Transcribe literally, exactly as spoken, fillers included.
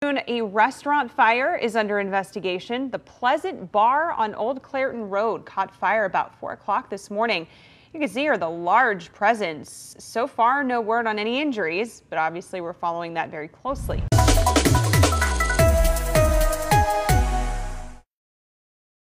A restaurant fire is under investigation. The Pleasant Bar on Old Clairton Road caught fire about four o'clock this morning. You can see here the large presence. So far, no word on any injuries, but obviously we're following that very closely.